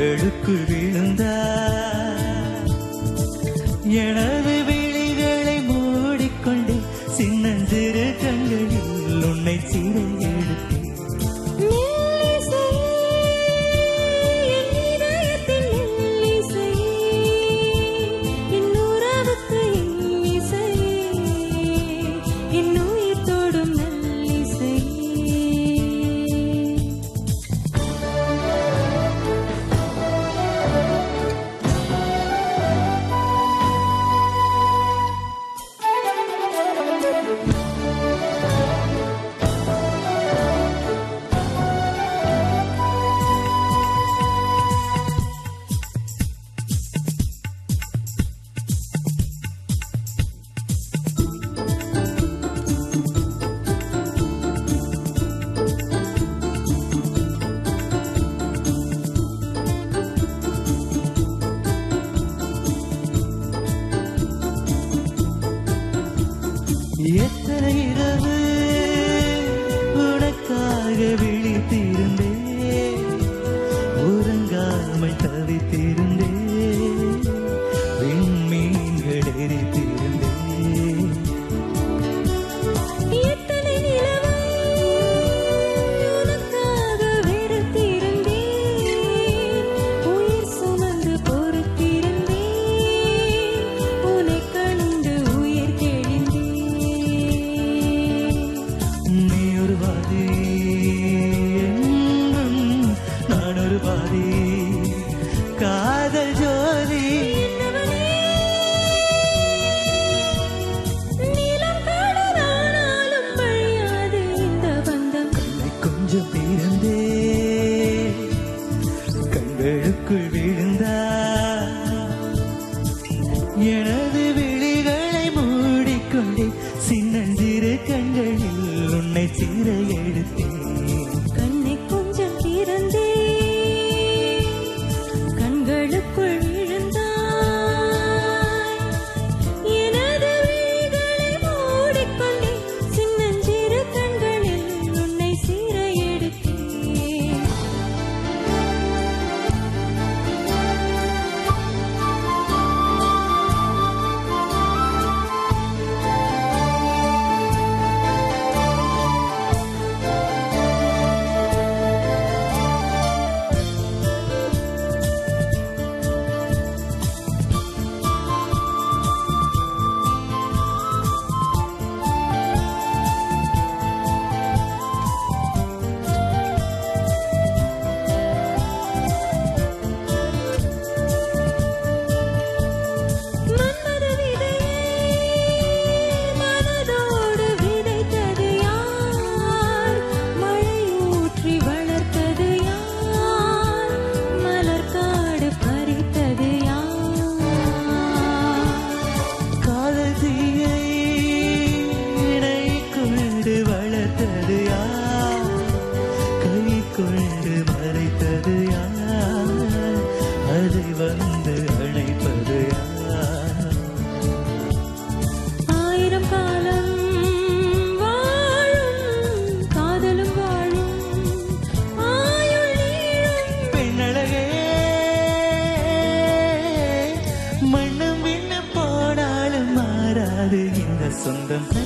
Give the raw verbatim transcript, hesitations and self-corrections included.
கண்களுக்குள் விழுந்தாய். எனது விழிகளை மூடிக்கொண்டே சின்னஞ்சிறு கண்களில் உன்னை சிறை எடுத்தேன். எத்தனை இரவு உனக்காக விழித்திருந்தேன், உறங்காமல் தவித்திருந்தேன், விண்மீன்கள் எரித்திருந்தேன். எத்தனை நிலவை உனக்காக வெறுத்திருந்தேன், உயிர் சுமந்து பொறுத்திருந்தேன், உன்னை கண்டு உயிர் நான் ஒரு பாதி காதல் ஜோதி. நீலம் கடலானாலும் வழியாது இந்த பந்தம். கண்ணை கொஞ்சம் திறந்தே கண்களுக்குள் விழுந்தாய். எனது விழிகளை மூடிக்கொண்டே சின்னஞ்சிறு கண்களில் உன்னை சிறை எடுத்தேன். கண்ணை கொஞ்சம் திறந்தே கண்களுக்குள் விழுந்தாய். எனது விழிகளை மூடிக்கொண்டே சின்னஞ்சிறு கண்களில் உன்னை சிறை எடுத்தேன். வளர்த்தது யார், கை கொண்டு மறைத்தது யார், அதை வந்து அழைப்பது யார்? ஆயிரம் காலம் வாழும் காதலும் வாழும் ஆயுள் நீளும் பெண்ணழகே, மண்ணும் விண்ணும் போனாலும் மாறாது இந்த சொந்தம்.